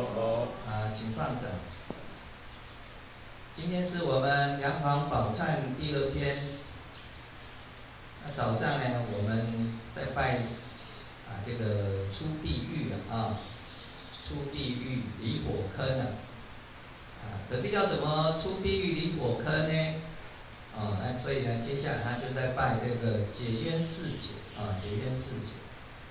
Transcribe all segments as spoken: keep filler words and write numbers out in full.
啊，请放掌。今天是我们梁皇宝忏第二天。那早上呢，我们在拜啊这个出地狱啊，出地狱离火坑啊。啊，可是要怎么出地狱离火坑呢？啊，那所以呢，接下来他就在拜这个解冤释解啊，解冤释解。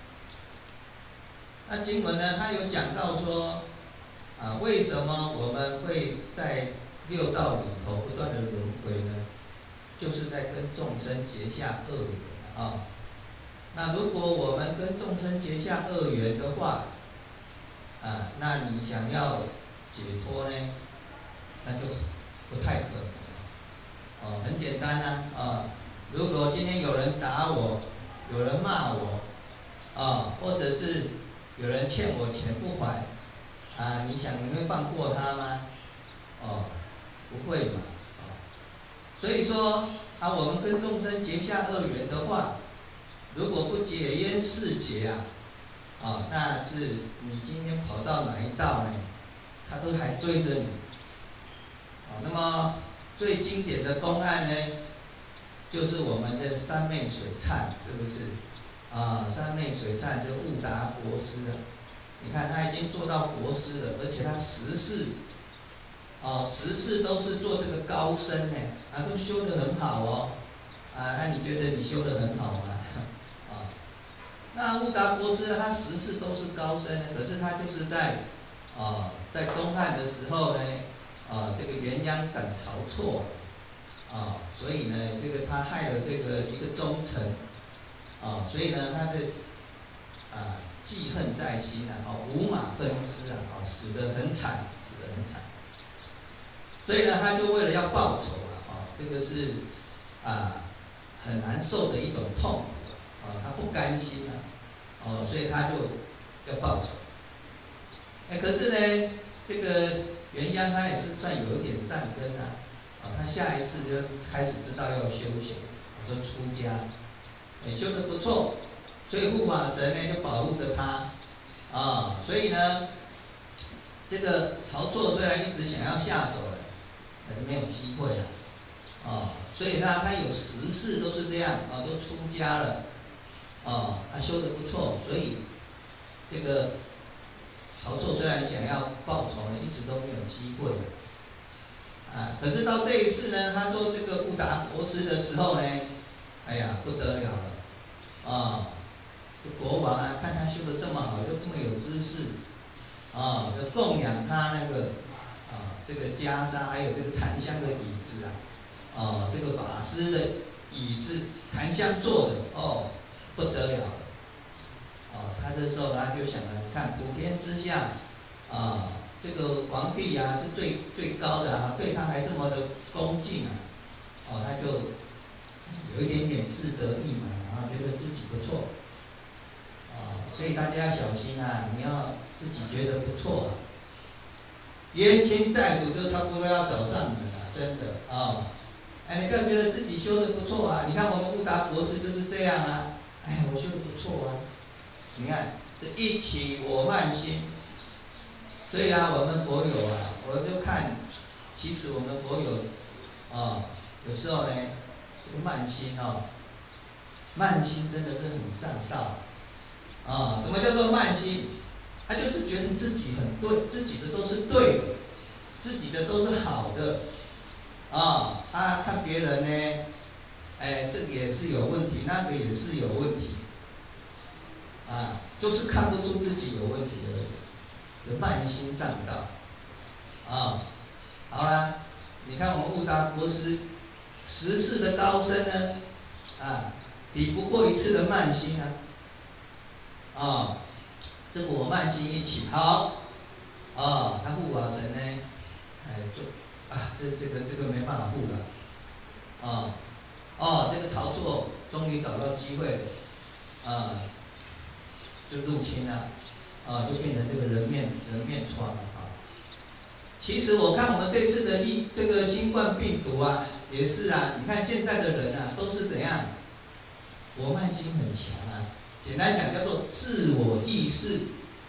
那经文呢，他有讲到说，啊，为什么我们会在六道里头不断的轮回呢？就是在跟众生结下恶缘啊。那如果我们跟众生结下恶缘的话，啊，那你想要解脱呢，那就不太可能。哦，很简单啊，啊，如果今天有人打我，有人骂我，啊，或者是有人欠我钱不还，啊，你想你会放过他吗？哦，不会嘛，啊，所以说啊，我们跟众生结下恶缘的话，如果不解冤释解啊，啊，那是你今天跑到哪一道呢，他都还追着你。啊，那么最经典的公案呢，就是我们的三昧水忏，是不是？啊，三昧水忏就悟达国师了。你看他已经做到国师了，而且他十世，哦，十世都是做这个高僧呢，啊，都修得很好哦。啊，那你觉得你修得很好吗？啊，那悟达国师呢，他十世都是高僧，可是他就是在啊，在东汉的时候呢。啊，这个元央斩晁错，啊，所以呢，这个他害了这个一个忠臣，啊，所以呢，他的啊记恨在心啊，哦，五马分尸啊，哦，死得很惨，死得很惨。所以呢，他就为了要报仇啊，哦，这个是啊很难受的一种痛苦啊，他不甘心啊，哦，所以他就要报仇。哎，可是呢，这个。元央他也是算有一点善根啊，啊，他下一次就开始知道要修行，就出家，也修得不错，所以护法神呢就保护着他，啊，所以呢，这个晁错虽然一直想要下手了，可是没有机会了，啊，所以他他有十世都是这样啊，都出家了，啊，他修得不错，所以这个。晁错虽然想要报仇呢，一直都没有机会，啊，可是到这一次呢，他做这个悟达国师的时候呢，哎呀，不得了了，啊，这国王啊，看他修得这么好，又这么有知识，啊，就供养他那个啊这个袈裟，还有这个檀香的椅子啊，啊，这个法师的椅子，檀香做的，哦，不得了了。哦，他这时候他就想了，你看普天之下，啊，这个皇帝啊是最最高的啊，对他还这么的恭敬啊，哦，他就有一点点自得意满，然后觉得自己不错，啊，所以大家要小心啊，你要自己觉得不错啊，冤亲债主就差不多要找上你了，真的啊，哎，你不要觉得自己修得不错啊，你看我们悟达国师就是这样啊，哎，我修得不错啊。你看，这一起我慢心，所以啊，我们佛友啊，我就看，其实我们佛友，啊，有时候呢，这个慢心哦，慢心真的是很占道，啊，什么叫做慢心？他就是觉得自己很对，自己的都是对的，自己的都是好的，啊，他看别人呢，哎，这个也是有问题，那个也是有问题。啊，就是看不出自己有问题而已，就慢心占道。啊，好啦，你看我们悟达国师十世的高僧呢，啊，抵不过一次的慢心啊。啊，这个我慢心一起好，啊，他护法神呢，哎，就啊，这这个这个没办法护了。啊，哦，这个晁错终于找到机会了，啊。就入侵了，啊，就变成这个人面人面疮了啊。其实我看我们这次的疫这个新冠病毒啊，也是啊，你看现在的人啊，都是怎样？我慢心很强啊。简单讲叫做自我意识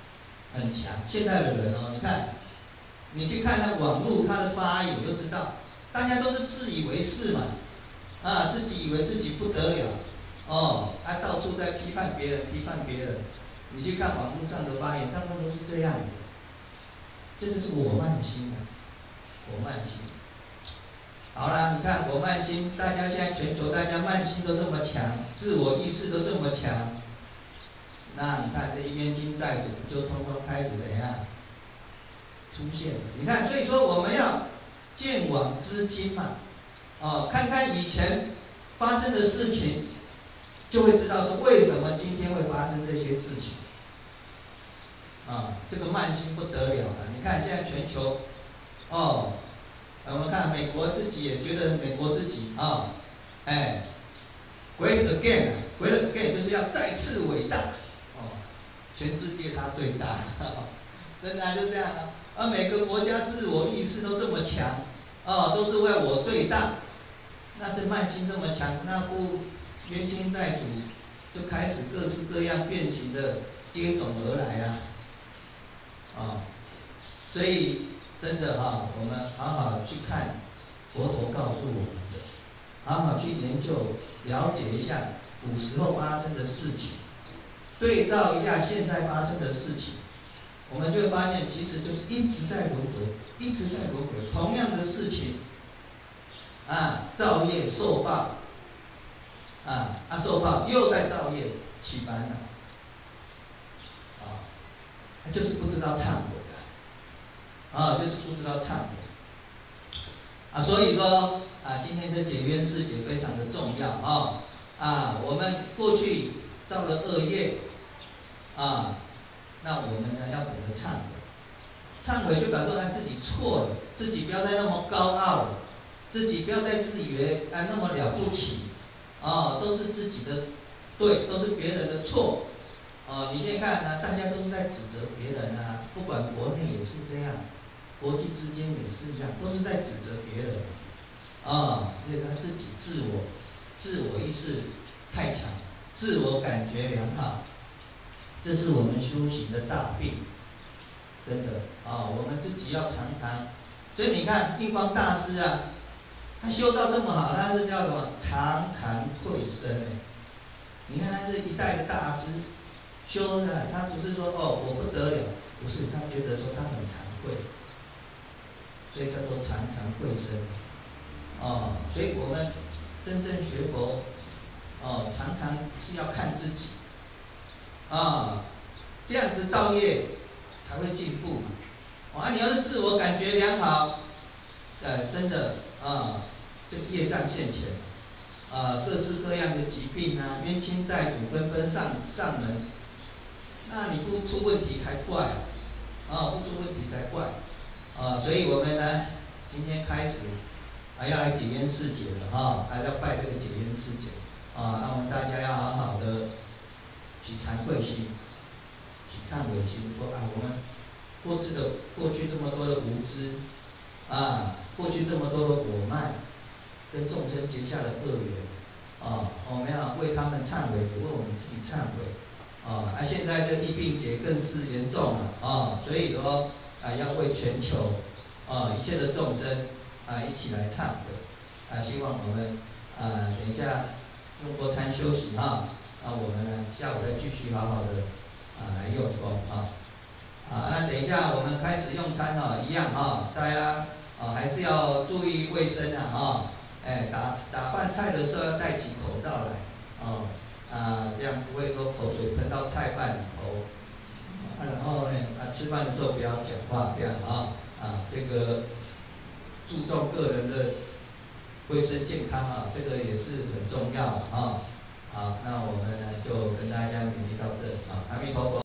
很强。现在的人哦，你看，你去看那网络他的发言就知道，大家都是自以为是嘛，啊，自己以为自己不得了，哦，啊，到处在批判别人，批判别人。你去看网络上的发言，大部分都是这样子。这就是我慢心啊，我慢心。好啦，你看我慢心，大家现在全球大家慢心都这么强，自我意识都这么强，那你看这些冤亲债主就通通开始怎样出现了？你看，所以说我们要见往知今嘛，哦，看看以前发生的事情，就会知道说为什么今天会发生这些事情。啊，这个慢心不得了了！你看现在全球，哦，我们看美国自己也觉得美国自己啊、哦，哎 ，great again，great again 就是要再次伟大，哦，全世界它最大，真的就这样啊！而每个国家自我意识都这么强，哦，都是为我最大，那这慢心这么强，那不冤亲债主就开始各式各样变形的接踵而来啊！啊、哦，所以真的哈、啊，我们好好去看佛陀告诉我们的，好好去研究了解一下古时候发生的事情，对照一下现在发生的事情，我们就会发现，其实就是一直在轮回，一直在轮回，同样的事情，啊，造业受报，啊啊受报又在造业起烦恼。就是不知道忏悔啊，啊，就是不知道忏悔啊，所以说啊，今天这解冤释解非常的重要啊啊，我们过去造了恶业啊，那我们呢要懂得忏悔，忏悔就表示他自己错了，自己不要再那么高傲了，自己不要再自以为啊那么了不起啊，都是自己的对，都是别人的错。哦，你现在看呢，大家都是在指责别人啊，不管国内也是这样，国际之间也是一样，都是在指责别人。啊，因为他自己自我、自我意识太强，自我感觉良好，这是我们修行的大病，真的啊，我们自己要常常。所以你看，印光大师啊，他修到这么好，他是叫什么？常常愧身。你看他是一代的大师。修呢，他不是说哦我不得了，不是，他觉得说他很惭愧，所以叫做常常愧身。哦，所以我们真正学佛，哦，常常是要看自己，啊，这样子道业才会进步。啊，你要是自我感觉良好，呃，真的啊，这个业障现前，啊，各式各样的疾病啊，冤亲债主纷纷上上门。那你不出问题才怪啊！啊，不出问题才怪啊！所以我们呢，今天开始还、啊、要来解冤释解了哈，还、啊、要拜这个解冤释解啊！那我们大家要好好的起惭愧心，起忏悔心，说啊，我们过去的过去这么多的无知啊，过去这么多的我慢，跟众生结下的恶缘啊，我们要为他们忏悔，也为我们自己忏悔。啊，啊，现在这疫病节更是严重了啊，所以说啊，要为全球啊一切的众生啊一起来忏悔啊，希望我们啊等一下用过餐休息啊，那我们呢下午再继续好好的啊来用功啊啊，那等一下我们开始用餐啊，一样啊，大家啊还是要注意卫生啊啊，哎打打饭菜的时候要戴起口罩来啊。啊，这样不会说口水喷到菜饭里头，啊，然后呢，啊，吃饭的时候不要讲话，这样啊，啊，这个注重个人的卫生健康啊，这个也是很重要啊。好，那我们呢就跟大家勉励到这啊，阿弥陀佛。